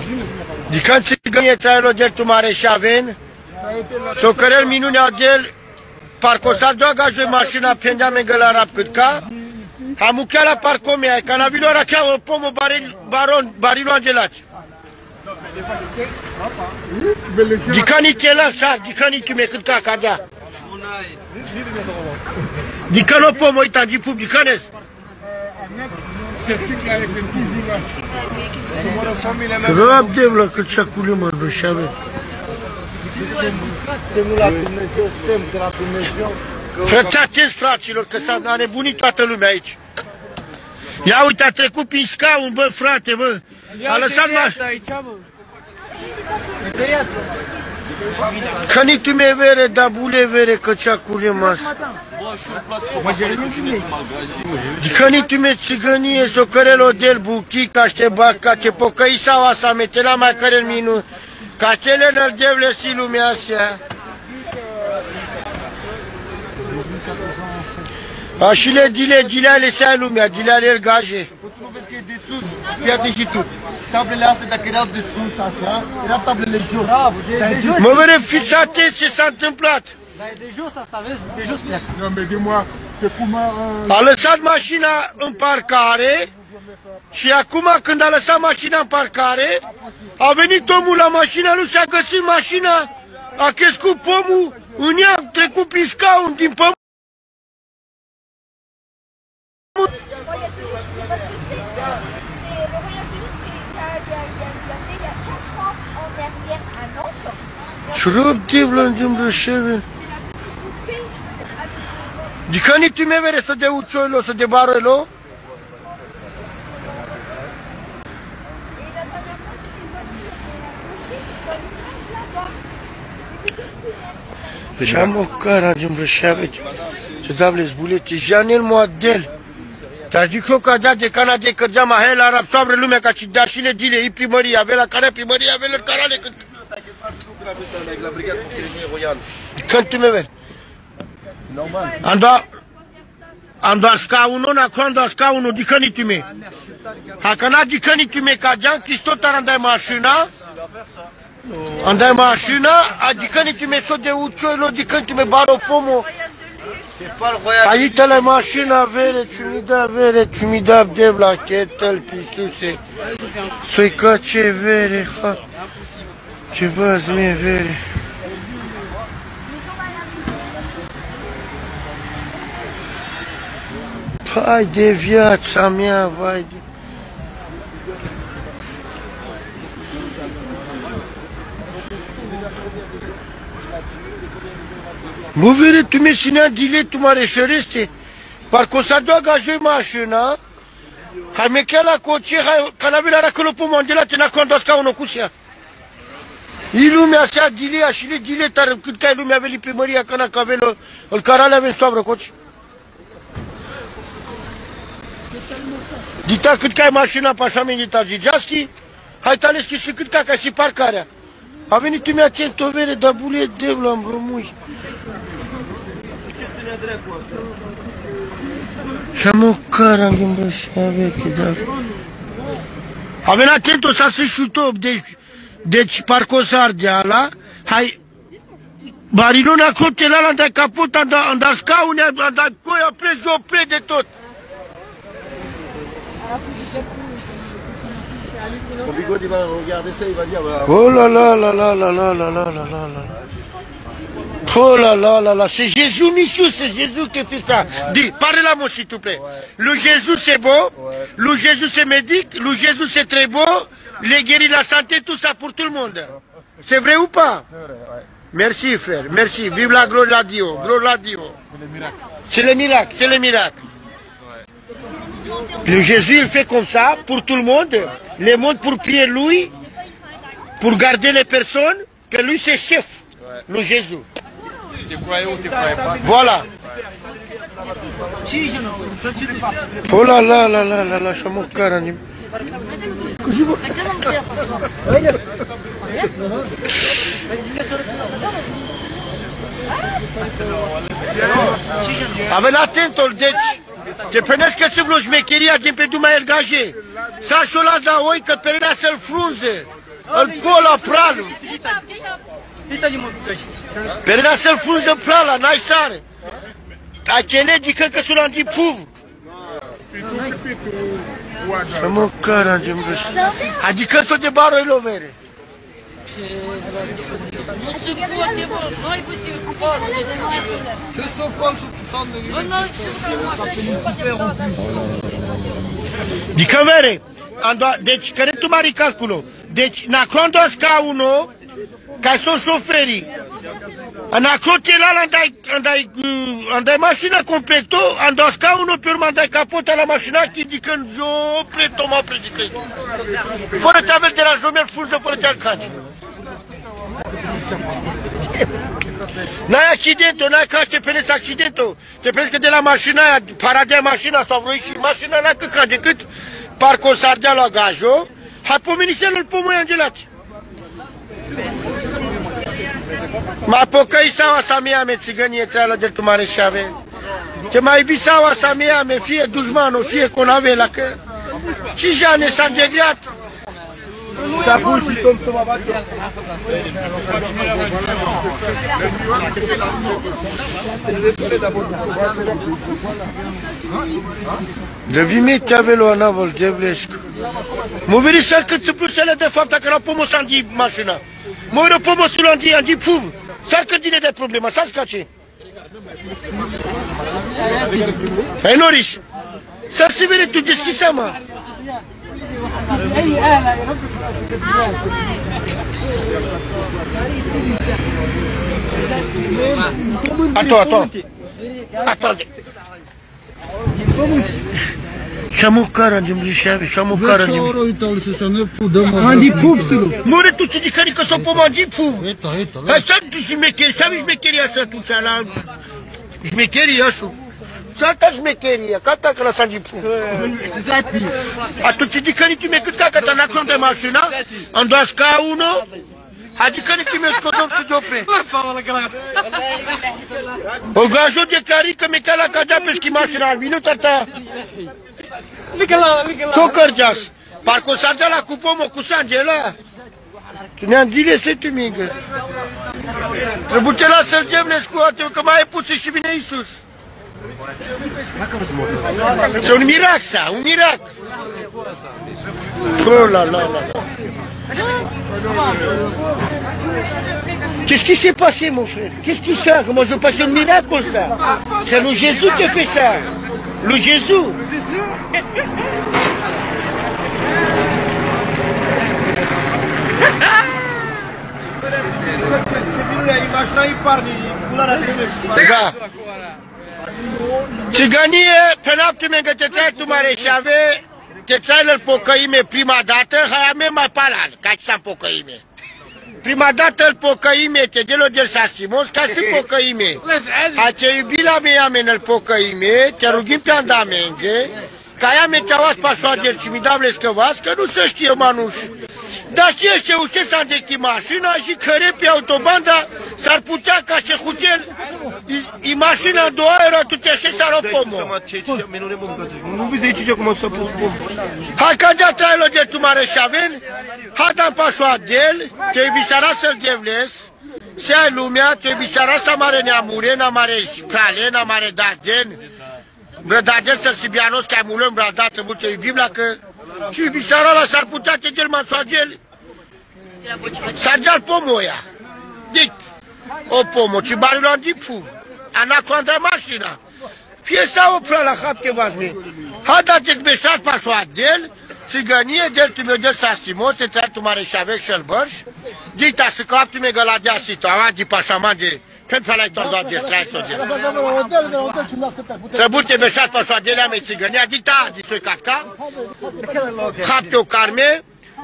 Dican țigănie traiul del tu mare șaven, s-o cărel minunea del, parcă s-a doua gajoi mașina pendea megăla rap cât ca, amuchea la parcomea, canavilo rachea o pomo barilo angelați. Dicani te lăsa, dicani tu me cât ca cadea. Dicano pomo uita, di pub dicanes. Rab devla cât șacule mă rășave. Semnul la Dumnezeu, semn de la Dumnezeu. Fiți atenți, fraților, că s-a nebunit toată lumea aici. Ia uite, a trecut prin scaun, bă, frate, bă. A lăsat Că nici tu mi-e vere, dar bule vere, că ce-a curemas. Că nici tu mi-e țigănie, s-o cărelo del buchica, ște baca, ce pocăi sau asa, metela mai cărel minu, ca cele năldevle si lumea asea. Așile dile ale se ai lumea, dile ale ergaje. Nu vezi că e de sus, fii și tu. Tablele astea, dacă erau de sus, așa, erau tablele jos. Bravo, de jos. Mă vede, fiți atenți ce s-a întâmplat. Dar e de jos asta, vezi? De jos pleacă. A lăsat mașina în parcare și acum când a lăsat mașina în parcare, a venit omul la mașina lui și a găsit mașina, a crescut pomul, în ea a trecut prin scaun din pământ. Ciurăp de blândim rășeve. Dicani tu me vere să de ucioilo, să de baroilo? Și-am o cara din rășeve. Ce dable zbulete, Janel Moadel. Dar zic eu că dea de cana de cărgea mahel arab, soabră lumea ca și dea și le dile, e primăria, avea la care primăria, avea la carale cât... Când tu me vezi? Am doar scaunul, acum am doar scaunul, dicăni tu me. Dacă n-a dicăni tu me, ca Jean Cristot ar andai mașina, andai mașina, a dicăni tu me, tot de ucioilo, dicăni tu me, baro pomo. Aici la mașina vere, ce mi da debla, chetel, pisuse. Să-i ca ce vere, ha. Ce bazi mie vere. Vai de viața mea, vai de... Mă vere, tu mi-e sinea dile, tu mă reșăreste. Parcă o să adoagă joi mașina. Hai mechea la coce, hai, canavila racălo pe mandela, te n-a scaunul cu sea. E lumea sea dilea și le dile tare, cât ca e lumea veli primăria, că n-a cavelo, îl carale avem soabră coci. Dita cât ca e mașina pe așa medita zigeaschi, hai tale și cât ca și parcarea. A venit tu mi-a ținut o vere, dar bule de l-am rămui. Și-am o cara în gâmbrășa veche, dar... A venit atent, o să se șutop, deci parcă o să ardea ala, hai... Barilona cloptele ala, andai capot, andai scaune, andai coi, opre de tot. Oh là là là là là là là là là là là. Oh là là là là, c'est Jésus, monsieur, c'est Jésus qui fait ça. Dis, parlez-la moi s'il te plaît. Le Jésus c'est beau, le Jésus c'est médic, le Jésus c'est très beau, les guérit la santé, tout ça pour tout le monde. C'est vrai ou pas? Merci frère, merci. Vive la gloire à Dieu, gloire à Dieu. C'est le miracle, c'est le miracle. Le Jésus il fait comme ça pour tout le monde, pour prier lui, pour garder les personnes, que lui c'est chef, le Jésus. Voilà. Oh là là là là là là, și-am o cara. Avem atentul, deci, te pănesc că se vreo șmecheria din pe Duma Ergaje. S-a șolat la oi că perenea să-l frunze. îl pun la prală. Pe lângă să-l frunză în prala, n-ai sare. Acele dică că sunt la puv. Să mă cară, adică tot de baroi lovere. Dică vere, deci, care tu mari calculul? Deci, na quando scaunul, ca să șoferii, Anaclo andai mașina completo, andai scaunul pe urmă, andai capota la mașina, chidicând eu preto, mă predică. Fără te aveți de la jomer, frunză, fără te arcaci. N-ai accidentul, n-ai că aștepeneți accidentul. Te prezi că de la mașina aia, paradea mașina sau vrei și mașina n-a căcat decât parcă s-ar dea la gajo, hai pomeniselul pomoi angelați. Ma pocăi sau asta mea me țigănie treală de tu mare șave. Te mai iubi sau asta mea me fie dușmanul, fie conavela că și jane s-a îngegreat. S-a pus și tom să mă face. Devine tabelul anavol de Vlescu. Mă veri să cât se plusele de fapt dacă la pomos andi mașina. Mă veri pomosul andi pub. S-ar cât din de problema, s-ar scace. Hai Noriș. S-ar se vede tu deschisa mă. Attends. Siamo cara di Mlisciavi, siamo cara di Andi pupsulu. More tu ci dici che so po mangi pu. Hai santi si mecchere, sabi smeccheria sa tu la smeccheria su. Santa smeccheria, canta che la sangi pu. A tu ci dici che tu me cât ca ta na conte mașina, ando sca uno. Adică ne primești codom să te opre. O gajo de carică me cala cadea pe schi mașina, vino tata. Co cărgeas? Parcă s-ar dea la cupomă cu sangela. Ne-am zile să te mingă. Trebuie ce la să-l gemnesc cu ateu, că mai e puțin și vine Iisus. C'est un miracle ça, un miracle. Oh là là là là. Qu'est-ce qui s'est passé mon frère? Qu'est-ce qui ça? Comment je passe un miracle ça? C'est le Jésus qui a fait ça. Le Jésus. Da. Țigănie, pe noapte mă te trai tu mareșave, te trai la pocăime prima dată, hai ame mai palal, ca să pocăime. Prima dată îl pocăime, te delo del Sasimos, ca să pocăime. A te iubi la mea men îl pocăime, te rugim pe andamenge, ca ea me te awas pasoadel și mi dable scăvați, că nu se știe manuș. Dar ce este uite s-a îndechit mașina și căre pe autobanda s-ar putea ca și hucel e mașina în două era tu te așezi să pomă. Nu vezi aici cum s-a pus pomă. Hai că de-a trailo de tu mare șaven, hai da-mi pasoadel, te iubisara să-l devles, se ai lumea, te iubisara să mare neamure, n-a mare sprale, n-a mare daden, brădaden să-l sibianos, că ai mulăm brădat, trebuie să iubim la că și iubisara ăla s-ar putea te del masoagel, s-ar dea-l pomul ăia. Deci, o pomă, ci bani l-am dipu, anaconda mașina. Fie sau opra la hapte vasmi. Ha dați beșat pasoadel, țigănie del tu del Sasimo, se trai tu mare șavec și-l bărș, dita să capti me găladea situaua, di pașaman de pentru ăla-i tot doar de trai tot de. Trebuie te beșat pasoadelea mea țigănia, dita, di-soi catca, hapte o carme,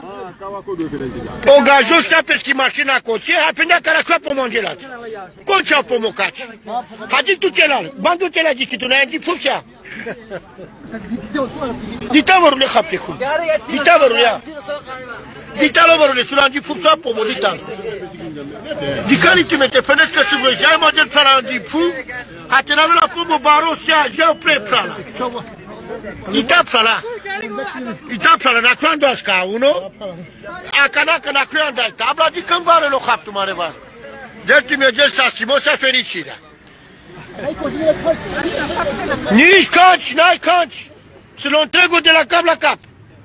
o gajo stea pe schi mașina coce, a prindea care a clap pomul îngelat. Coce au pomocaci. Hadi tu celălalt, bandu-te la dichitul, n-ai di fucea. Dita vărule hapte cum. Dita vărule ia. Dita lo vărule, su l-am di fucea pomul, dita. Dicani tu mete, pânesc că se vrei, ai mă del prala di fu, a te n-avea la pomul baros, ia, iau pre prala. I tapsala. I tapsala na quando asca uno. A canaca na quando al tabla di cambare lo capto mareva. Delti mi gel sasimo sa fericirea. Nici canci, n-ai canci. Să-l întregul de la cap la cap.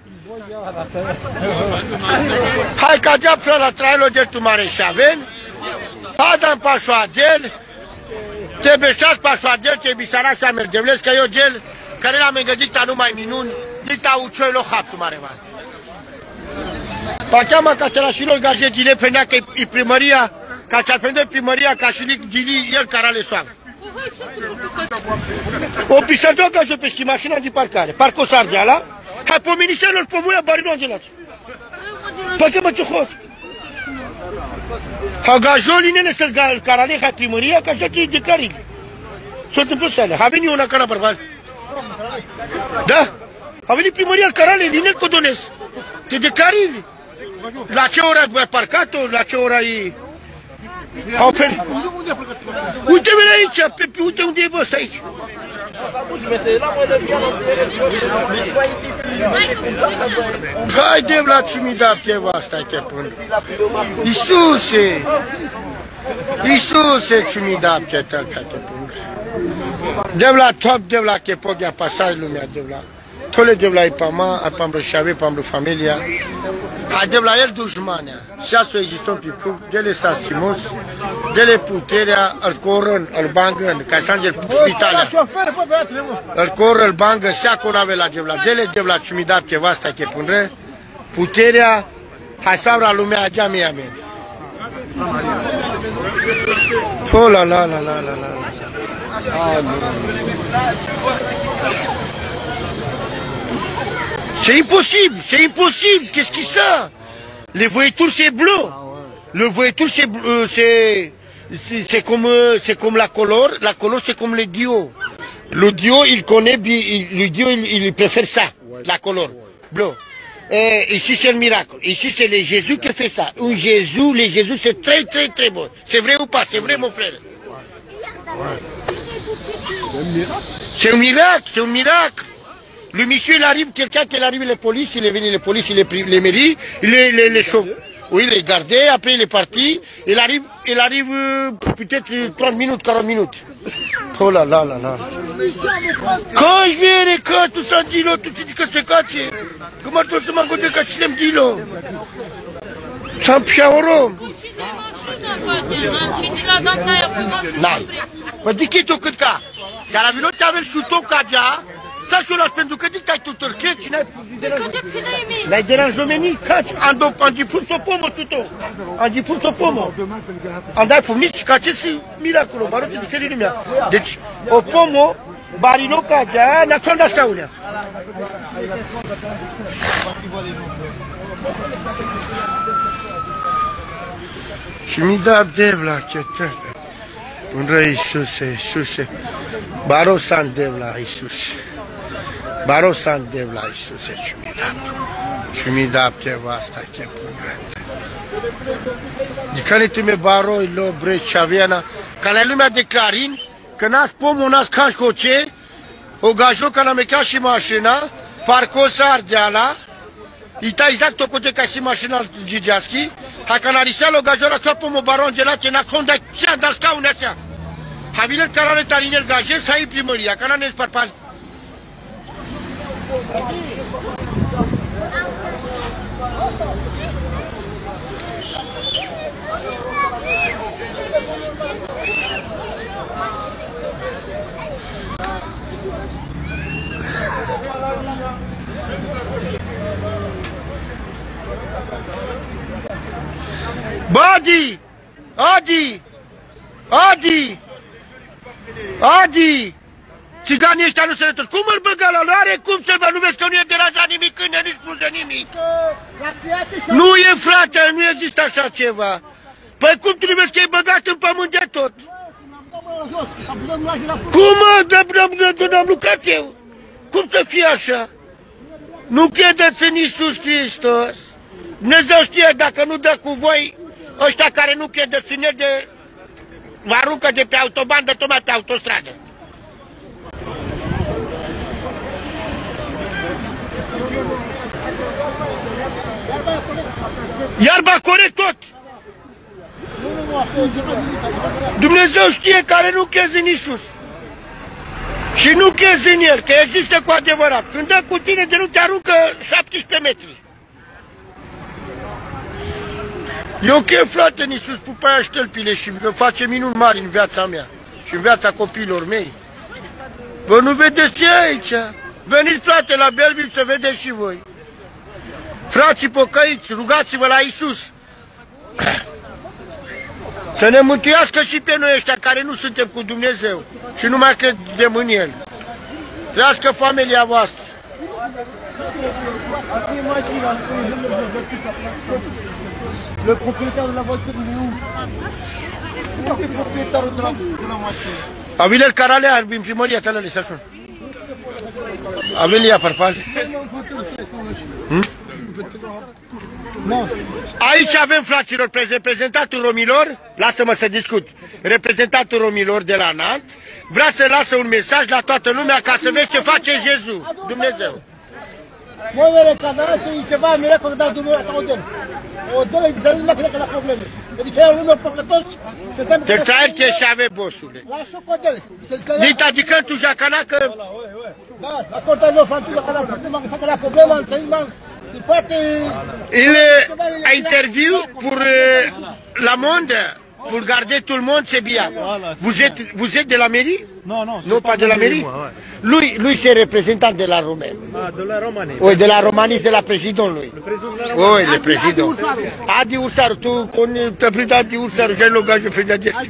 Hai ca deapsă la trailo de tu mare șaven. Adam pașoadel. Te beșați pașoadel, te bisara și amergevlesc, că eu gel, care l-am îngădit numai minuni, dicta ucioi lo haptu mare va. Pa cheama ca celașilor gaje gile penea că e primăria, ca ce-ar prinde primăria, ca și gili el care le soară. O pisător ca și pe și mașina de parcare. Parcă Sardeala, hai pe ministerul pe muia bari nu angelați. Păi că mă ce hot. Ha gajolinele să-l carale, hai primăria, ca și ce declarile. S-a întâmplat să alea. A venit una cara bărbat. Da? A venit primăria carale, din el codonez. Te declarile. La ce ora ai parcat-o, la ce ora e... Uite-mi aici, uite unde e ăsta aici. Haide la ce-mi da cheva asta, te pun. Iisuse! Iisuse, ce-mi da cheva, te pun. Devla top, devla che poghia pasare lumea, devla. Tole devla e pama, apam rășave, apam familia. A devla el dușmanea. Și asta există un pic, dele sastimos, dele puterea, îl corăn, îl bangăn, ca să angel spitalea. Îl coră, îl bangă, seacă un ave la devla. Dele devla ce-mi da cheva asta, che punre. Puterea, hai sabra lumea, agea mea mea. Oh la la la la la la. C'est impossible, c'est impossible. Qu'est-ce qui ça? Les voitures c'est bleu. Le voiture c'est comme la couleur. La couleur c'est comme le Dieu. Le Dieu il connaît, le Dieu il préfère ça, la couleur bleu. Et ici c'est le miracle. Ici c'est le Jésus qui fait ça. Un Jésus, le Jésus c'est très très très bon. C'est vrai ou pas? C'est vrai mon frère? C'est un miracle, c'est un miracle. Le monsieur, il arrive, quelqu'un qui arrive, les polices, il est venu, les polices, il est pris, les mairies, les chauffes. Oui, il est gardé, après il est parti, il arrive peut-être 30 minutes, 40 minutes. Oh là là là là. Quand je viens, quand tout ça dit là, tu dis que c'est caché. Comment tout ça m'a goûté quand je l'aime dit là? Ça me chiauro. N-ai. Mă dichi tu cât ca. Dar la vinut te avem șutou ca gea, să și-o las pentru că dictai tu târchet și n-ai deranjomeni, caci, am dipus o pomă șutou. Am dipus o pomă. Am dat fumnici ca ce si miracolo, bară de dicării lumea. Deci, o pomă, barino ca gea, n-a să-mi da scaunea. Și mi da devla, chetă. Unde Iisuse, Iisuse. Baro san devla, Iisuse. Baro san devla, Iisuse, și mi da. Și mi da cheva asta, che pungret. Dicane tu me baro, ilo, bre, chaviana. Ca la lumea de Clarin, că n-ați pomul, n-ați caș coce, o gajo ca n-am mecat și mașina, parcosa Ardeala, ita exact o cote ca și mașina Gigeaschi, ha canalisalo gajora topo mo baron gelate na conda cia da scaune cia. Ha vinel carane tarinel gaje sai primăria, canane sparpal. Adi! Adi! Adi! Adi! Țiganii ăștia nu se retrăs. Cum îl băga la are? Cum să-l bă? Nu vezi că nu e deranjat nimic când nici spus de nimic? Nu e, frate, nu există așa ceva. Păi cum tu nu vezi că e băgat în pământ de tot? Cum mă? N-am lucrat eu. Cum să fie așa? Nu credeți în Iisus Hristos? Dumnezeu știe dacă nu dă cu voi, ăștia care nu credeți în el, de vă aruncă de pe autobandă, tocmai pe autostradă. Iarba corect tot. Dumnezeu știe care nu crezi în Iisus. Și nu crezi în El, că există cu adevărat. Când dă cu tine de nu te aruncă 17 metri. Eu cred, frate, în Iisus, pupa aia ștălpile și face minuni mari în viața mea și în viața copiilor mei. Vă nu vedeți ce e aici? Veniți, frate, la Belleville să vedeți și voi. Frații pocăiți, rugați-vă la Iisus. Să ne mântuiască și pe noi ăștia care nu suntem cu Dumnezeu și nu mai credem în El. Trească familia voastră. Le propriétaire de la voiture, il est où? Où est le propriétaire de la machine? A venit Caralea în primăria tălăle să sun. A venit ea parpal. Aici avem, fraților, reprezentantul romilor, lasă-mă să discut, reprezentantul romilor de la Nantes, vrea să lasă un mesaj la toată lumea ca să vezi ce face Jezus, Dumnezeu. Moi, le canal, c'est ceva, mi-a recomandat Dumnezeu, o doi, dar nu mai cred că la probleme. Adică eu lumea păcătoși, te traerte și ave, bossule. La șocodele. Dita adică tu jacana că... Da, acolo eu francul la la problema, înțelegi, e foarte... Il a interview pour La Monde, pour garder tout le monde, c'est bien. Vous êtes de la mairie? Non, non, Non, pas de la mairie? Lui c'est représentant de la Romaine. Ah, de la Roumanie. Oui, de la Roumanie, c'est la présidente, lui. Le président de la Roumanie. Oui, le président. Adi Ursaru, tu te pris Adi Ursaru, j'ai le gars, je fais de dire.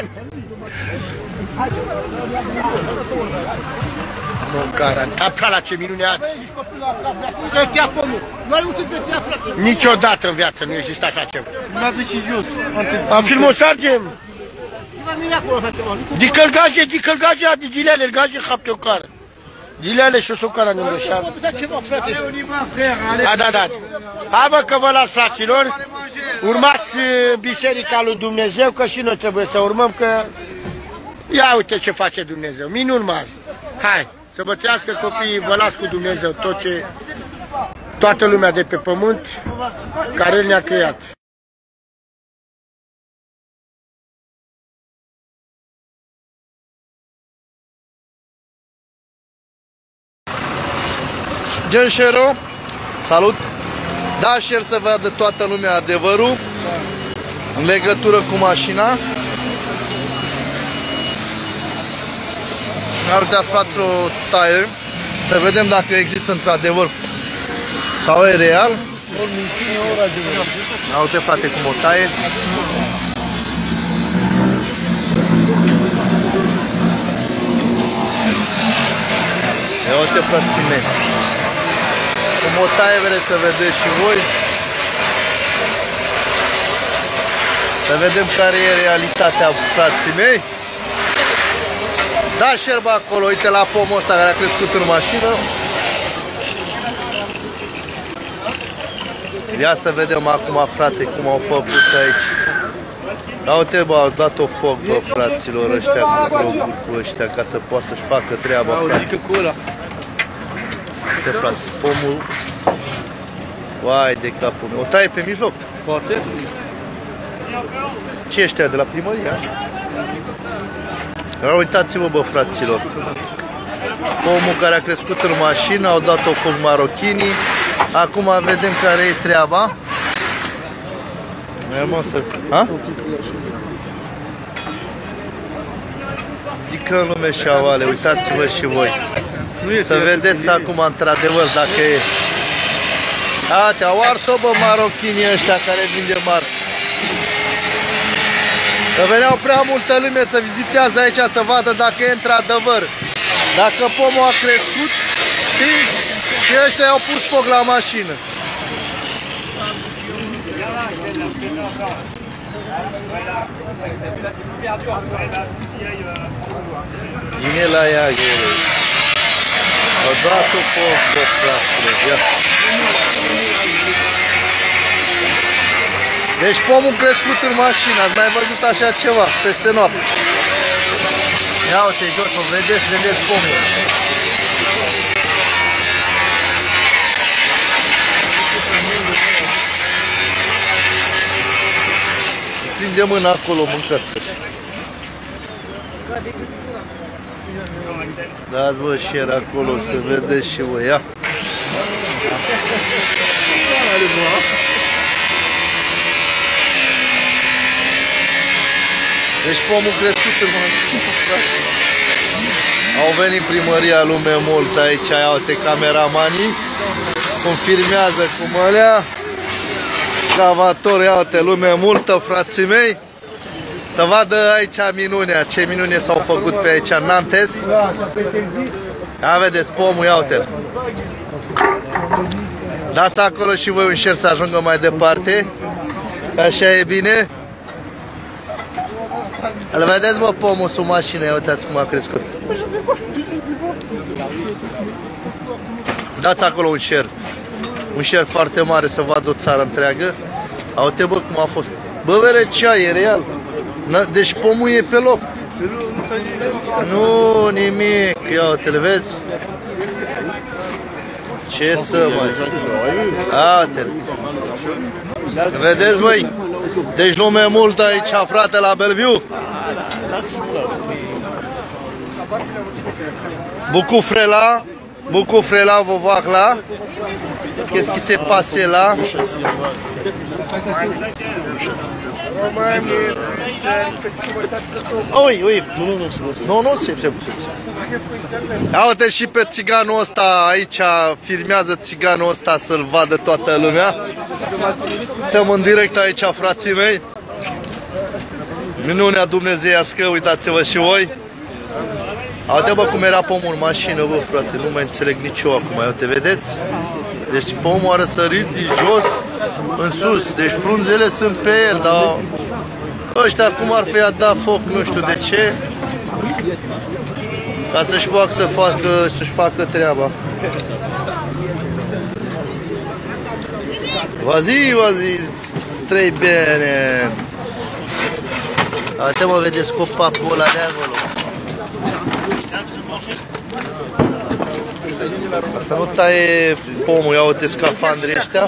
Mon cara, apra la ce minune azi. Niciodată în viață nu există așa ceva. Am filmat sargem. Di călgaje, adi gilele, gaje hapte o cară. Gilele și o socara numărul 7. Da. Hai bă că vă las, fraților. Urmați biserica lui Dumnezeu, că și noi trebuie să urmăm, că ia uite ce face Dumnezeu. Minuni mari. Hai, să vă trăiască copiii, vă las cu Dumnezeu toată lumea de pe pământ care El ne-a creat. Gen share, salut! Da share să vadă toată lumea adevărul în legătură cu mașina. Mi-ar uitați, fraților, o taie, să vedem dacă există într-adevăr sau e real. Ia uite, frate, cum o taie. Ia uite, frații mei. Cum o taie, vreți să vedeți și voi. Să vedem care e realitatea, frații mei. Da, șerba acolo, uite la pomul ăsta care a crescut în mașină. Ia să vedem acum, frate, cum au făcut aici. Da, uite, bă, au dat-o foc, bă, fraților, ăștia cu ăștia, ca să poată să-și facă treaba, frate. Uite, frate, pomul. Vai de capul meu. O taie pe mijloc. Poate. Ce ăștia de la primărie? Dar uitați-vă, bă, fraților. Pomul care a crescut în mașină, au dat-o cu marochinii. Acum vedem care e treaba. Ha? Dică în lume și avale, uitați-vă și voi. Să vedeți acum într-adevăr dacă e. Uite, au ars-o, bă, marochinii ăștia care vinde mari. Că veneau prea multă lume să vizitează aici să vadă dacă e într-adevăr. Dacă pomul a crescut, știi? Și ăștia i-au pus foc la mașină. Vine la ea, ghele. Au dat-o foc, bă, frate. Deci pomul crescut în mașină, ați mai văzut așa ceva peste noapte. Ia uite jos, vedeți pomul. de mână acolo, mâncați. Dați bă share acolo să vedeți și voi, ia. Deci pomul crescut în au venit primăria lume mult aici, iau-te cameramanii, cum filmează cum alea, scavatori, iau-te lume multă, frații mei, să vadă aici minunea, ce minune s-au făcut pe aici în Nantes. Ia vedeți pomul, iau-te-l. Dați acolo și voi un share să ajungă mai departe, așa e bine. Îl vedeți, mă, pomul sub mașină, ia uitați cum a crescut. Dați acolo un share foarte mare să vadă o țară întreagă. Uite, bă, cum a fost. Bă, vere, ce e real. Deci pomul e pe loc. Nu, nimic. Ia uite-l, vezi? Ce să mai... Uite-l. Vedeți, măi? Deci lume mult aici, frate, la Bellevue. Beaucoup frela, vos voir là. Qu'est-ce qui s'est passé là? Oui. Nu, c'est Ia uite și pe țiganul ăsta aici, filmează țiganul ăsta să-l vadă toată lumea. Suntem în direct aici, frații mei. Minunea dumnezeiască, uitați-vă și voi. Uite, bă, cum era pomul în mașină, bă, frate, nu mai înțeleg nici eu acum, uite, vedeți? Deci pomul a răsărit din jos în sus, deci frunzele sunt pe el, dar ăștia cum ar fi a dat foc, nu știu de ce, ca să-și poată să-și facă treaba. Vas-y, très bine. Uite, mă, vedeți copacul ăla de acolo. Să nu taie pomul, ia uite scafandrii ăștia.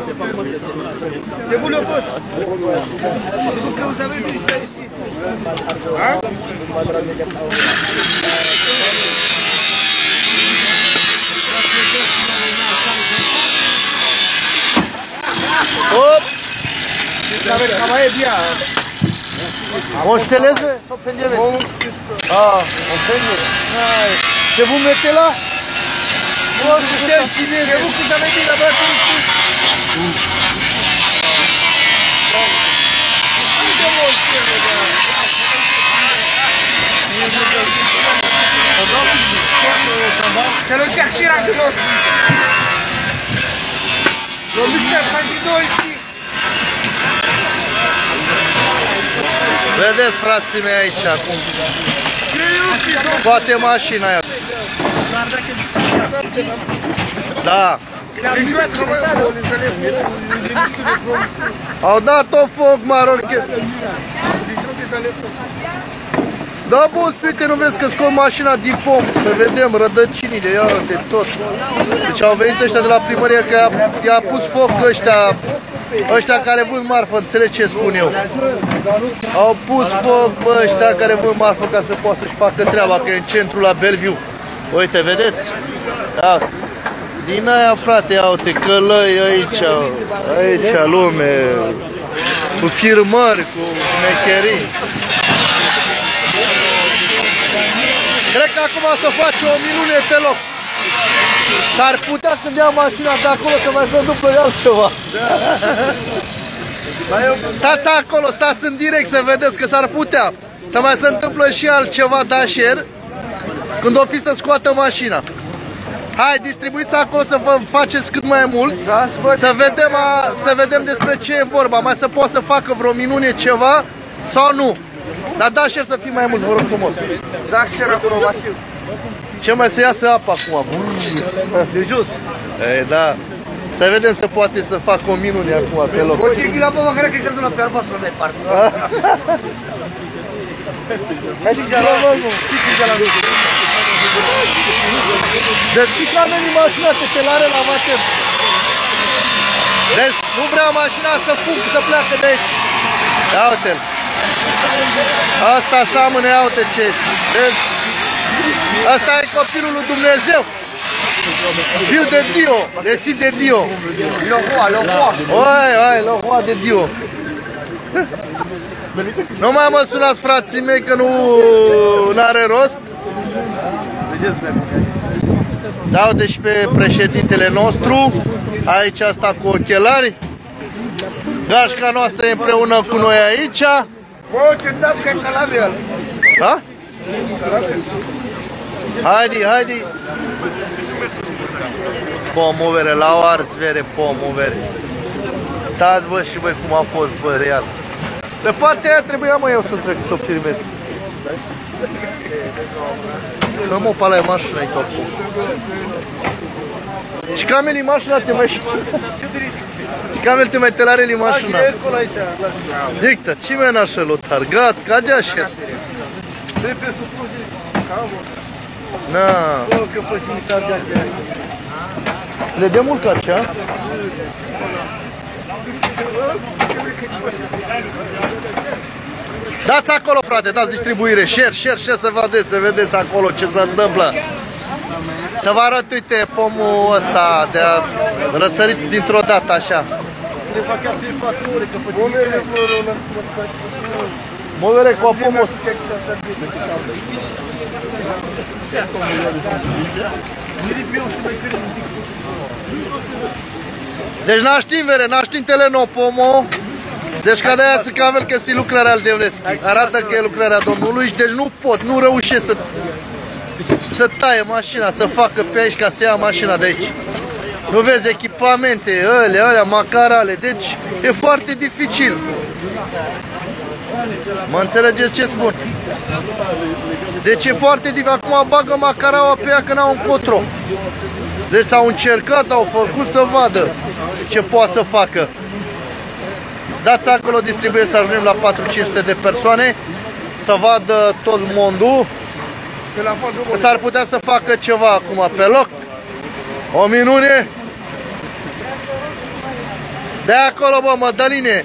Hop! Moșteleze? Sau pendieve? Ah, on pendieve. Ce vous mettez là? C'est vous qui avez dit là-bas tout ici. C'est le chercher là dedans. Le Michel Président ici. Vedeți, frații mei, aici acum. Toate mașina aia. Da. Au dat-o foc, maroche. Da, bun, uite, nu vezi că scot mașina din pom, să vedem rădăcinile, ia uite tot. Deci au venit ăștia de la primărie că i-a pus foc ăștia care vând marfă, înțeleg ce spun eu. Au pus foc bă, ăștia care vând marfă ca să poată să-și facă treaba, că e în centru la Bellevue. Uite, vedeți? Da. Din aia, frate, ia uite, călăi aici lume, cu firmări, cu mecherii. Cred că acum să face o minune pe loc. S-ar putea să dea mașina de acolo să mai se întâmplă altceva. Stați acolo, stați în direct să vedeți că s-ar putea să mai se întâmplă și altceva de așer când o fi să scoată mașina. Hai, distribuiți acolo să vă faceți cât mai mult, să vedem despre ce e vorba, mai să poată să facă vreo minune ceva sau nu. Dar da, șef, să fii mai mult, vă rog frumos. Da, șef, acolo, Vasil. Ce mai să iasă apa acum? De jos. Ei, da. Să vedem să poate să facă o minune acum pe loc. O și la băbă, cred că e zona pe albastru de parc. Deschiți oamenii mașina, te lare la mașină. Deci nu vrea mașina să fug, să pleacă de aici. Ia uite-l. Asta seamănă, ia uite ce. Vezi? Asta e copilul lui Dumnezeu. Fiul de Dio, de fi de Dio. Le roi de Dio. Nu mai mă sunați, frații mei, că nu are rost. Da, uite și pe președintele nostru. Aici asta cu ochelari. Gașca noastră e împreună cu noi aici. Da? Haide. Pomovere, l-au ars vere, pomovere. Dați bă și voi cum a fost, bă, real. Pe partea aia trebuia, mă, eu să trec, să filmez. Că mă, pe ala e mașina, e tot. Și cameli mașina te mai și... Și cameli te mai telareli mașina. Dictă, ce mai nașă lotar? Gat, ca geașă. Na. Le dăm mult ca cea. Dați acolo, frate, dați distribuire, share să vedeți acolo ce se întâmplă. Să vă arăt, uite, pomul ăsta de a răsărit dintr-o dată, așa. Movere cu pomul. Deci n-aștim vere, n-aștim teleno pomo. Deci ca de-aia să cavel că si lucrarea al Devleschi. Arată că e lucrarea Domnului și deci nu pot, nu reușesc să taie mașina, să facă pe aici ca să ia mașina de aici. Nu vezi echipamente, alea, macarale, deci e foarte dificil. Mă înțelegeți ce spun? Deci e foarte dificil, acum bagă macaraua pe ea că n-au încotro. Deci s-au încercat, au făcut să vadă ce poate să facă. Dați acolo distribuie să ajungem la 400-500 de persoane, să vadă tot mondul. S-ar putea să facă ceva acum pe loc. O minune. De acolo, bă, Mădăline.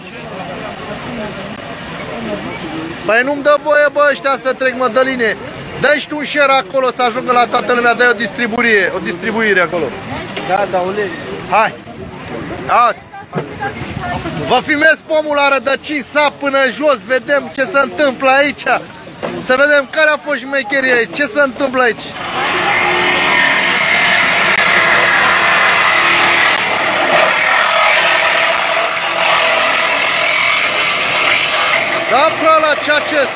Păi nu-mi dă voie, bă, ăștia să trec, Mădăline. Dă-i și tu un share acolo să ajungă la toată lumea, dă-i o distribuire acolo. Da, ulei. Hai. Hai. Vă filmez pomul la rădăcini, sap până jos, vedem ce se întâmplă aici. Să vedem care a fost șmecheria aici, ce se întâmplă aici. Da, prala, ceea ce...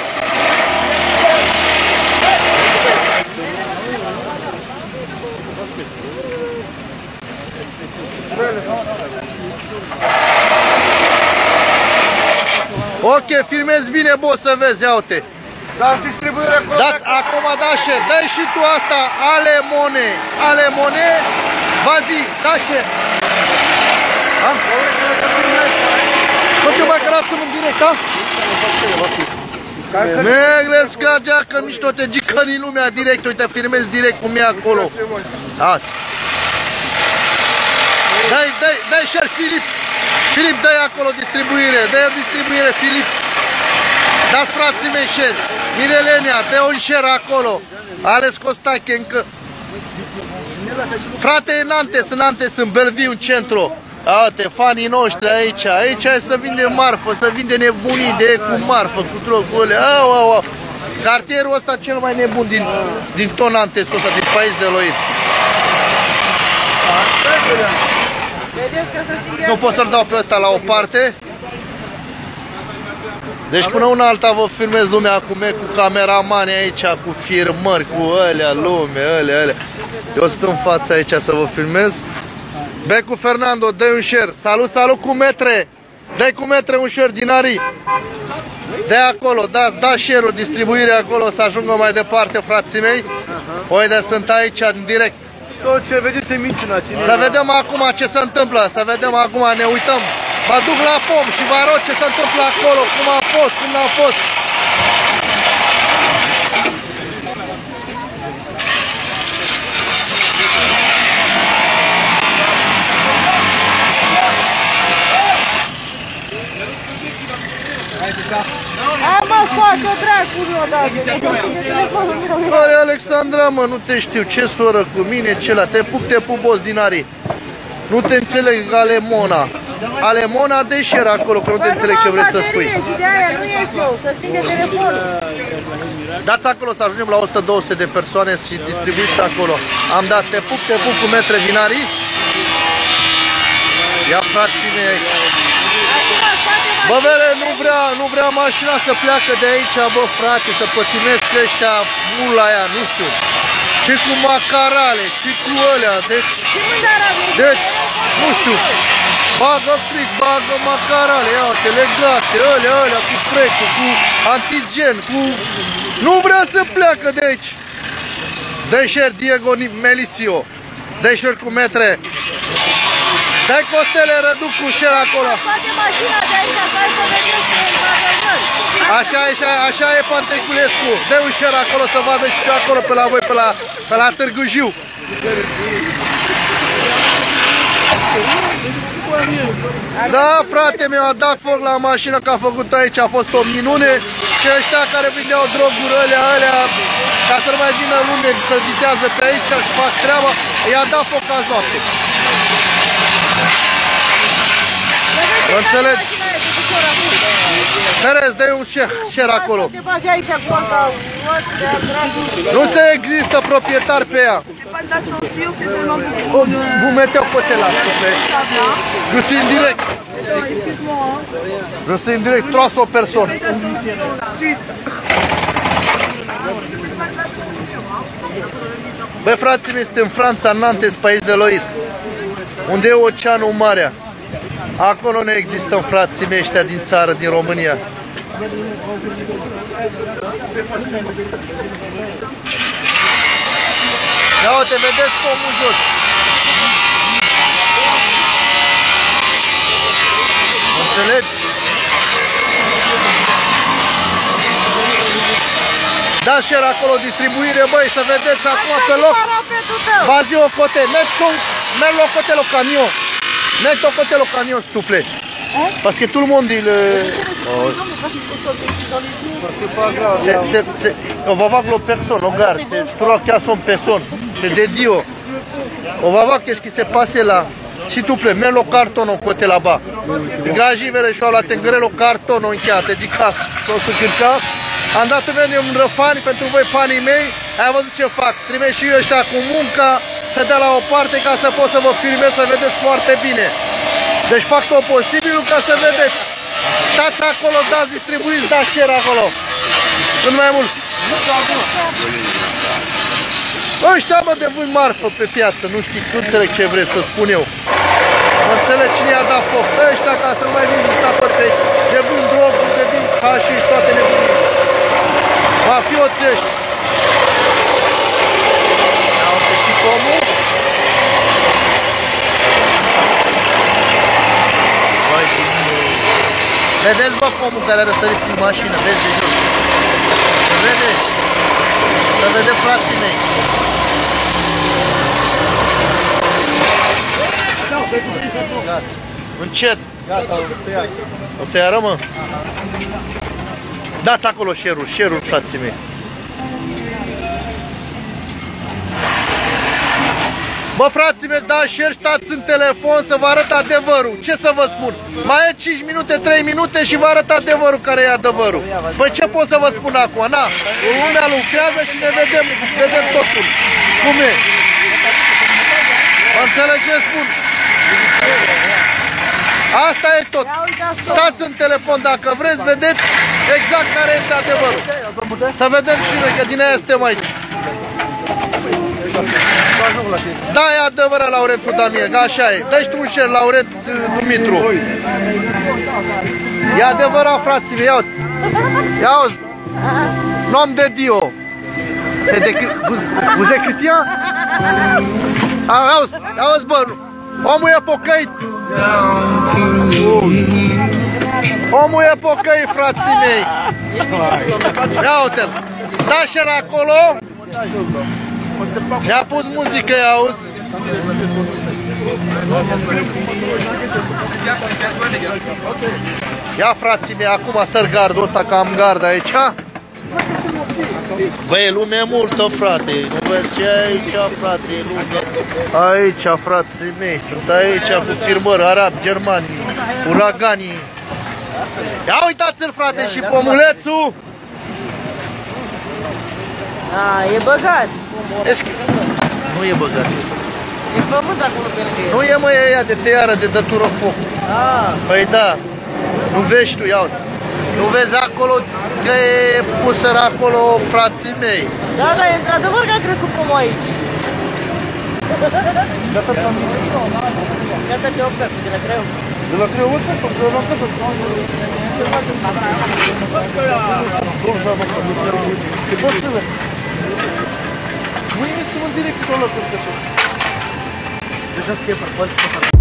Ok, filmezi bine, boss, să vezi, ia uite. Dați distribuire acolo. Dați, acum da share, dai și tu asta, alemone, vazi, da share. Continua că lasă-mi în direct, da? Megle, scagea, că mișto te gicăni lumea direct, uite, filmezi direct cum e acolo. Asta. Dai share, Filip, dai acolo distribuire, Filip. Dați frații mei share. Mirelenia, dă un share acolo. Ales Costache încă. Frate, în Nantes, în Bellevue, în centru. Uite, fanii noștri aici. Aici e să vinde marfă, să vinde nebunii de cu marfă, cu drogurile. Cartierul ăsta cel mai nebun din tot Nantesul ăsta, din País de Lois. Nu pot să-l dau pe ăsta la o parte. Deci până una alta vă filmez lumea acum cu cameramani aici, cu firmări, cu alea, alea. Eu stau în fața aici să vă filmez. Becu Fernando, dă un share. Salut cu metre. Dai cu metre un share din Ari. De acolo, da share-ul, distribuire acolo să ajungă mai departe, frații mei. Uite, sunt aici în direct. Tot ce vedeți e minciuna. Să vedem acum ce se întâmplă, să vedem acum, ne uităm. Mă duc la pom și vă arăt ce se întâmplă acolo, cum a fost, cum n-a fost. scoate-o dracului odată. Care Alexandra, mă, nu te știu, ce soră cu mine, ce la, te pup bozdinarii. Nu te înțeleg, Alemona. Alemona, deșer acolo, că nu te înțeleg ce vrei să spui. Și de aia nu ies eu, să stingă telefonul. Dați acolo să ajungem la 100-200 de persoane și distribuiți acolo. Am dat te pup cu metre dinarii. Ia frații mei. Bă, vere, nu vrea mașina să pleacă de aici, bă, frate, să pătimesc ăștia mula aia, nu știu. Și cu macarale, și cu ălea, deci, nu știu. Bagă fric, bagă macarale, ia-te, legate, ălea, cu frecul, cu antigen, cu... Nu vrea să pleacă de aici. Deșer Diego Melisio. Deșer cu metre. Dai costele, răduc cu șer acolo. Face mașina de aici, hai să vedeți în bagajări. Așa e Panteculescu. Dă un șer acolo să vadă și acolo pe la voi, pe la Târgu Jiu. Da, frate meu, a dat foc la mașină că a făcut aici, a fost o minune. Și ăștia care vindeau droguri alea, ca să nu mai vină lume să vitează pe aici și fac treaba, i-a dat foc azi noapte. Înțelegi? Terez, dă-i un șer acolo. Nu se există proprietar pe ea. Vous mettez au côté là, s'il vous plaît. Je suis en direct. Je suis en direct, 300 persoane. Băi, frații mei, suntem în Franța, Nantes, Pays de Loire, unde e Oceanul Marea. Acolo nu există, frații mei, ăștia din țară, din România. Ia uite, vedeți pomul jos. Înțelegi? Da, share acolo, distribuire, băi, să vedeți acum pe loc. Vas-y au côté, mets le côté le camion. Mets ton côté le camion, s'il te plaît. Parce que tout le monde il... On va voir que personne, regarde, c'est 300 personnes, c'est des dios. On va voir qu'est-ce qui s'est passé là. S'il te plaît, mets le carton au côté là-bas. Gajii vereșoala, te îngrele o carton încheiată, de casă, să cârca. Am dat un răfani pentru voi, fanii mei, ai văzut ce fac. Trimesc și eu ăștia cu munca, să dea la o parte ca să pot să vă filmez, să vedeți foarte bine. Deci fac tot posibilul ca să vedeți. Stați acolo, dați, distribuiți, dați share acolo. Cât mai mult. Ăștia, mă, de vând marfă pe piață, nu știu, nu înțeleg ce vreți să spun eu. Mă înțeleg cine i-a dat foc. Ăștia, ca să nu mai vin distapări pe aici, de vând droguri, de vând hașiș, toate nebunile. Mafioți ăștia. Ia uite și pomul. Vedeți, bă, pomul care a răsărit prin mașină, vezi de jos. Să vedeți. Să vedeți, frații mei. Încet. Gata, o tăiat. O tăiară, mă? Dați acolo share-ul, frații mei. Bă, frații mei, dați share, stați în telefon să vă arăt adevărul. Ce să vă spun? Mai e 5 minute, 3 minute și vă arăt adevărul care e adevărul. Păi ce pot să vă spun acum? Na, lumea lucrează și ne vedem totul. Cum e? Înțelegi ce spun? Asta e tot. Stați în telefon dacă vreți, vedeți exact care este adevărul. Să vedem și noi, că din aia suntem aici. Da, e adevărat, Laurențiu Damie, așa e. Dă-și tu un share, Laurent Dumitru. E adevărat, frații mei, ia uite. Nom de Dio. Vous êtes chrétien? Auzi, bă, omul e pocăit. Omul e pocăit, frații mei. Ia uite-l. Da share acolo. Mi-a pus muzică, auzi? Ia, frații mei, acum să-l gardul ăsta, că am gard aici. Băi, e lume multă, frate. Nu vezi ce e aici, frate, e lume. Aici, frații mei, sunt aici cu firmări arabi, germani, uraganii. Ia uitați-l, frate, și pomulețul. A, e băgat. Nu e băgat. E pământ acolo pe lângă el. Nu e, mă, e ea de tăiară, de dătură foc. Păi da, nu vezi tu, ia uite. Nu vezi acolo că e pusără acolo, frații mei. Da, da, e într-adevăr că a crescut pomul aici. Gata te opresc, de la greu. De la greu ăsta? Pe greu la câtă? Te poți să mâine să mă direct cu o lăcuri de sus. Deja scrie pe poate să fac.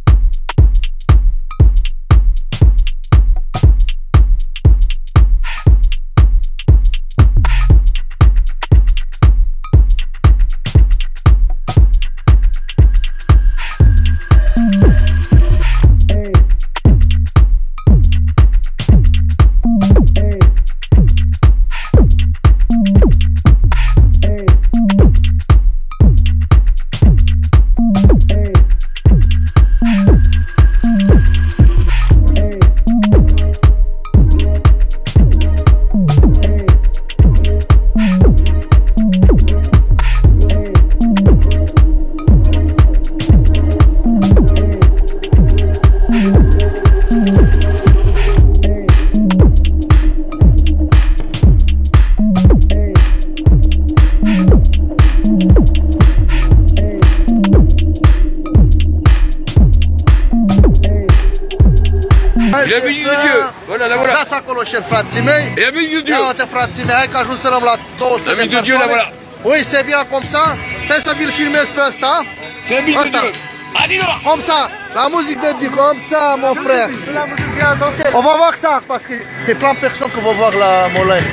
Dați acolo șer, frații mei. Ia uite, frații mei, hai că ajunserăm la 200 de persoane. Oui, c'est bien comme ça. Trebuie să vi-l filmez pe ăsta. Ăsta. Comme ça, la musique de Dieu, comme ça, mon frère. On va voir ça, parce que c'est plein de personnes qu'on va voir la Molène.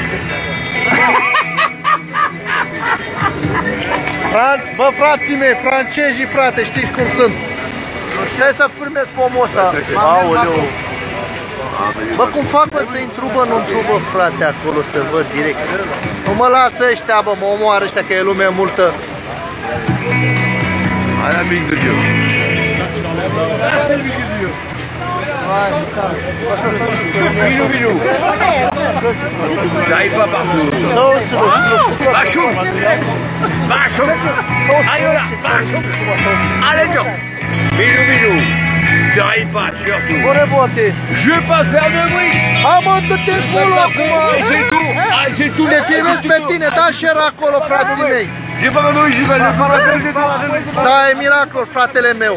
Bă, frații mei, francezii, frate, știți cum sunt. Trebuie să filmez pomul ăsta. Aoleu. Bă, cum fac, bă, să intru, bă, nu intru, bă, frate, acolo, să văd direct. Nu mă lasă ăștia, bă, mă omoară ăștia, că e lume multă. À la musique de Dieu. Bilou, bilou. J'arrive pas partout. Bachou. Bachou. Allez là, Bachou. Allez, Dieu. Bilou, bilou. J'arrive pas, surtout. Bună, boate. Je veux pas faire de bruit. Am dă-te în pulă acum. C'est tout. Ah, c'est tout. Te filmez pe tine, da share acolo, frații mei. J'ai pas compris, j'ai pas compris. Da, e miracol, fratele meu.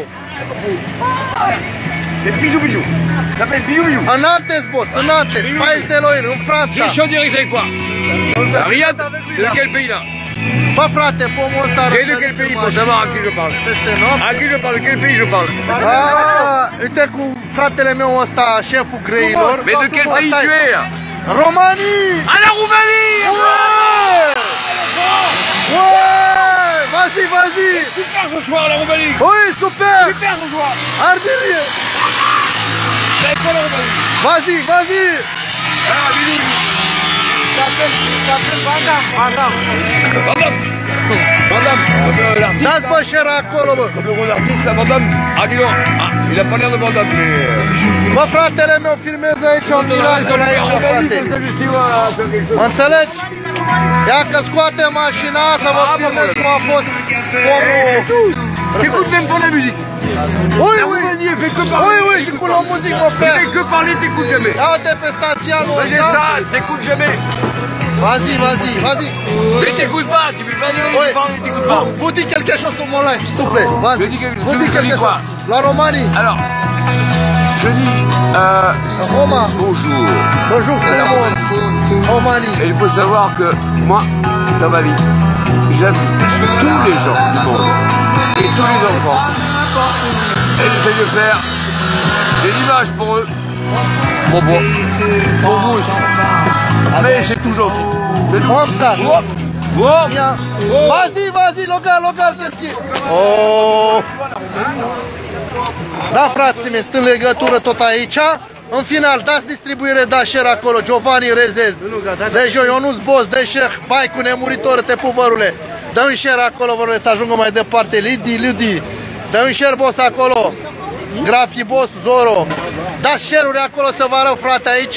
C'est Bilou, bilou. Ça s'appelle Bilou, bilou. În Nantes, boss, în Nantes, País de Loire, în Franța. Je suis en direct avec quoi? Riyad, de quel pays là? Bă, frate, pomul ăsta... Et de quel pays pour savoir à qui je parle? Peste noapte. À qui je parle? De quel pays je parle? Uite cu fratele meu ăsta, șeful greilor. Mais de quel pays tu es là? România! À la Roumanie! Ouais! Vas-y, vas-y! Super ce soir la Roumanie! Oui, super! Super ce soir! Ardilie! C'est quoi la Roumanie? Vas-y, vas-y! Ah, Bilou! Madame, l'artiste. Dați bă share acolo, bă! Le gros artiste, la madame. Ah, dis donc. Ah, il a pas l'air de madame, mais. Bă, fratele meu filmează aici un Milangul aici, frate. Mă înțelegi? Ia că scoate mașina să vă filmez cum a fost omul. T'écoutes même pas la musique. Oui, La oui! Roumanie fait que parler. Oui, oui, j'écoute la musique, mon Tu frère! fais que parler, t'écoutes jamais. Ia uite pe stațianul C'est ăsta. ça, t'écoutes jamais. Vas-y, vas-y, vas-y! Mais t'écoutes pas, tu peux pas dire que Oui. tu parles, t'écoutes pas. Vous dites quelque chose sur mon live, s'il te plaît. Vas-y. Je dis quelque- Vous je dites dis quelque quoi? chose. La Roumanie. Alors, je dis Roma. bonjour. Bonjour tout le monde. Roumanie. Et il faut savoir que moi, dans ma vie, j'aime tous les gens du monde et tous les enfants. Et j'essaie de faire des images pour eux, pour moi, pour vous aussi. Mais c'est tout gentil. Comme ça. Bon, Bien. Vas-y, vas-y, le gars, qu'est-ce qu'il... Oh. Da, frații mei, sunt în legătură tot aici. În final, dați distribuire, da share acolo, Giovanni Rezez. Deci eu nu-s boss, de share, bai cu nemuritoră, te puvărule. Dă un share acolo, vă rog, să ajungă mai departe. Lidi. Dă un share, boss, acolo. Grafi, boss, Zoro. Dați share-uri acolo să vă arăt, frate, aici.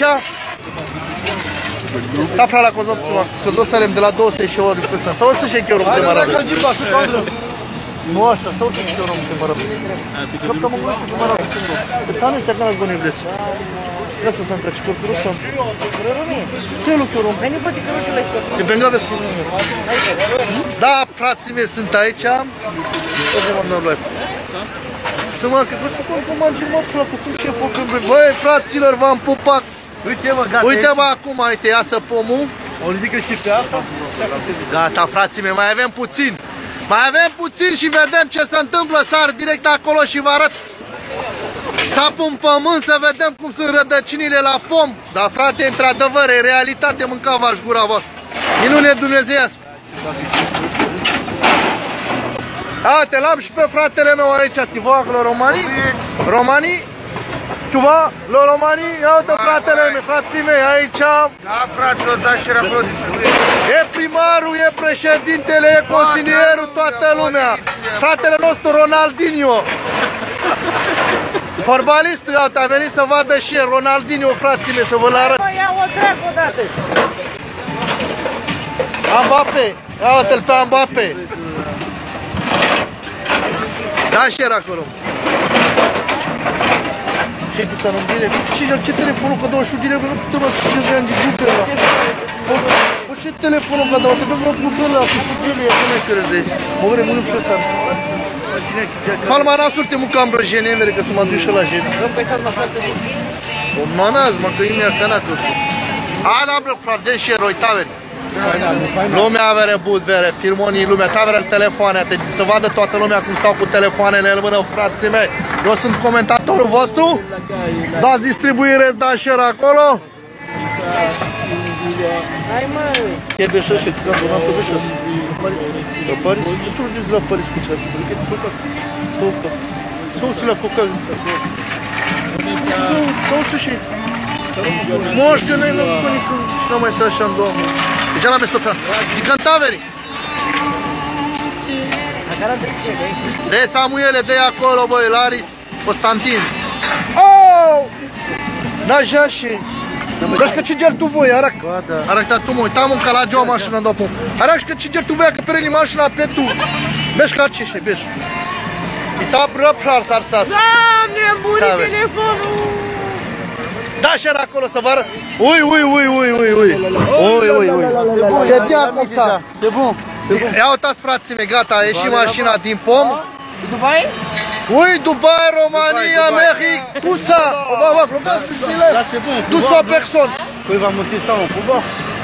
Da, frate, la cozop să de la 200 și ori de persoană. Sau 100 și euro, de mă rog. Nu așa, sau ce știu român, mă rog. Șapta mă gândesc, mă rog. Dar nu știu că n-ați gândit des. Ia să se-mi trece, curcuru să-mi. Ce lucru român? Veni pe ticărușule. Te benga vezi cum. Da, frații mei sunt aici. Tot de m-am dat live. Să mă, că vreau să cum să mă ajung, mă, că sunt șeful când vrei. Băi, fraților, v-am pupat. Uite-mă, gata. Uite-mă acum, uite, iasă pomul. O ridică și pe asta. Gata, frații mei, mai avem puțin. Mai avem puțin și vedem ce se întâmplă, sar direct acolo și vă arăt sapul în pământ să vedem cum sunt rădăcinile la pom. Dar frate, într-adevăr, e realitate, mâncava-și gura voastră. Minune dumnezeiască. Uite, l-am și pe fratele meu aici, Tivoaclo Romanii. Tu vois, le Romanii, ia uite fratele meu, frații mei, aici. Da, fraților, da și acolo distribuire. E primarul, e președintele, e consilierul, toată lumea. Fratele nostru Ronaldinho. Fotbalistul, iată, a venit să vadă și el, Ronaldinho, frații mei, să vă-l arăt. Ia o treacă odată. Mbappé, ia uite-l pe Mbappé. Da și era acolo. Ce tu să nu-mi bine? Ce telefonul că 21 de lei, că nu mă știu de ani de grupe ăla. Ce telefonul că 21 de lei, că grupe ăla, cu șudele, să ne crede. Mă vrem, nu știu să-mi. Falma nasul te mucam bră jenevere, că să mă duc și la jene. O manaz, mă, că imea canacă. A, da, bră, frate, de și eroi, taveri. Lumea avere bud, vere, filmonii, lumea, tavere telefoane, să vadă toată lumea cum stau cu telefoanele în mână, frații mei. Eu sunt comentatorul vostru. Dați distribuire, dați share acolo. Hai, mă! E beșă și că am să beșă. Răpări? Nu știu de răpări cu ce ați făcut. Cocă. Sousule cocă. Sousul și... Moș, că n-ai lăcut nici și n-am mai să așa în două. Deja l-am mesto pe ăla. Di cantaveri? De Samuele, de acolo, băi, Laris, Constantin. Oh! N-așa și... Dași că ce gel tu voi, arac. Arac, tu mă uitam un calagio mașina după. Arac că ce gel tu voi, că pereli mașina pe tu. Beș ca ce și beș. Ita brăpșar s-arsas. Doamne, îmburi telefonul! Da, și era acolo să vă arăt. Ui. Ce dia cum s-a? C'est bon. Ia uitați, frații mei, gata, a ieșit mașina din pom. Dubai? Ui, Dubai, România, America, tout ça. On va voir, regarde, c'est là. 200 personnes. Il va monter ça en pouvoir.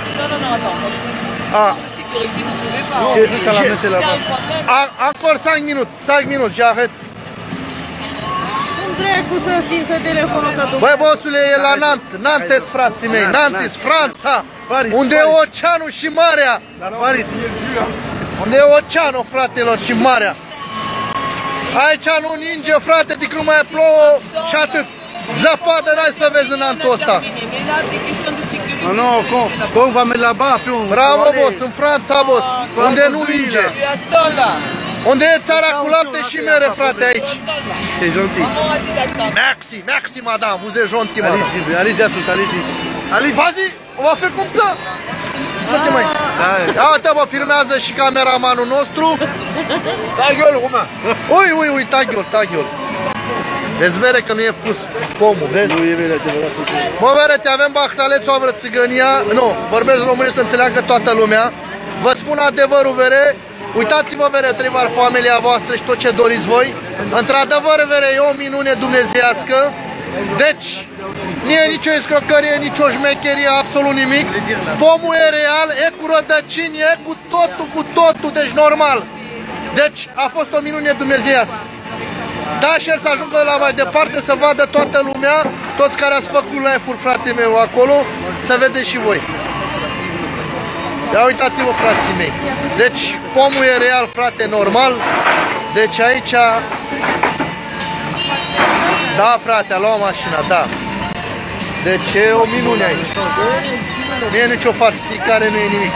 Ah. Non, on la mettre là-bas. Encore 5 minutes, j'arrête. Cum dracu să stinsă telefonul ăsta, Dubai? Băi, boțule, e la Nantes, frații mei, Nantes, Franța, unde e oceanul și marea. La Paris. Unde e oceanul, fratelor, și marea. Aici nu ninge, frate, decât nu mai plouă și atât. Zăpadă n-ai să vezi în antul ăsta. Non, quand on va mettre là-bas, après on... Bravo, boss, în Franța, boss, unde nu ninge. Unde e țara cu lapte și mere, frate, aici. C'est gentil. Merci, madame, vous êtes gentil, madame. Allez-y, Assoult, allez-y. Allez, vas-y, on va faire comme ça. Uite, mai. Ia uite, mă, filmează și cameramanul nostru. Ta gueule, Romain. Ui, ta gueule. Vezi, vere că nu e pus pomul, vezi? Mă, vere, te avem bahtaleț, o avră țigănia. Nu, vorbesc români să înțeleagă toată lumea. Vă spun adevărul, vere. Uitați-vă, vere, trebuie familia voastră și tot ce doriți voi. Într-adevăr, vere, e o minune dumnezeiască. Deci, nu e nicio escrocărie, nicio șmecherie, absolut nimic. Pomul e real, e cu rădăcini, e cu totul, deci normal. Deci, a fost o minune dumnezeiască. Da, și el să ajungă la mai departe, să vadă toată lumea, toți care ați făcut live-uri, frate meu, acolo, să vedeți și voi. Ia uitați-vă, frații mei. Deci, pomul e real, frate, normal. Deci aici Da, frate, a luat mașina, da. Deci e o minune aici. Nu e nicio falsificare, nu e nimic.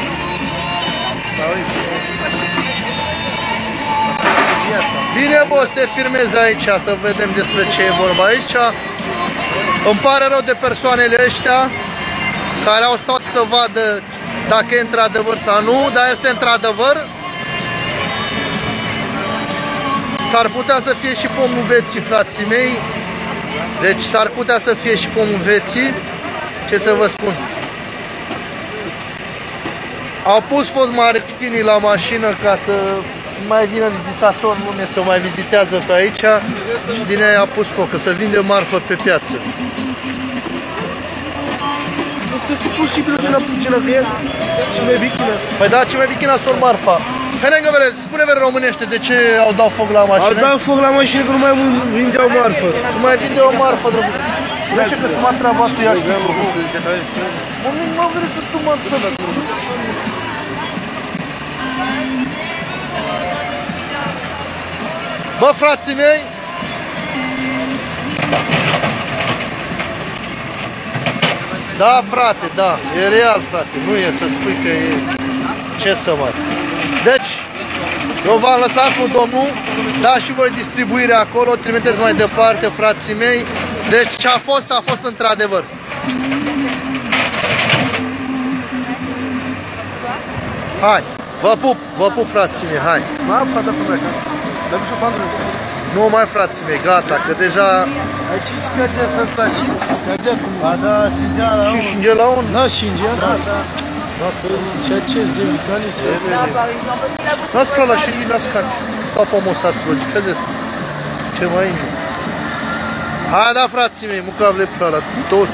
Bine, boss, te filmez aici, să vedem despre ce e vorba aici. Îmi pare rău de persoanele ăștia care au stat să vadă dacă e într-adevăr sau nu, dar este într-adevăr. S-ar putea să fie și pomul veții, frații mei. Deci s-ar putea să fie și pomul veții. Ce să vă spun? Au pus fost marechinii la mașină ca să mai vină vizitatori în lume, să mai vizitează pe aici. Și din aia a pus foc, că să vinde marfă pe piață. Este posibil de la Pucina că e și mai bichină. Păi da, ce mai bichină sor marfa. Hai ne găvere, spune-vă românește de ce au dat foc la mașină. Au dat foc la mașină că nu mai vindeau marfă. Nu mai vindeau marfă, drăguț. Nu știu că se m-a treaba tu, ia. Mă vrei că tu m-am să... Bă, frații mei, da, frate, da, e real, frate, nu e să spui că e... Ce să mai... Deci, eu v-am lăsat cu domnul, da și voi distribuirea acolo, trimiteți mai departe, frații mei. Deci ce a fost într-adevăr. Hai, vă pup, frații mei, hai. Nu mai, frații mei, gata, că deja... Aici scădea să stați, scădea cum... Ba da, și șinge la un... Da, șingea, da. Ceea ce e de vitaliță. N-ați plăla și n-ați caci. Fac pomul să ați logic, vedeți? Ce mai e? Hai, da, frații mei, mucavle plăla, 200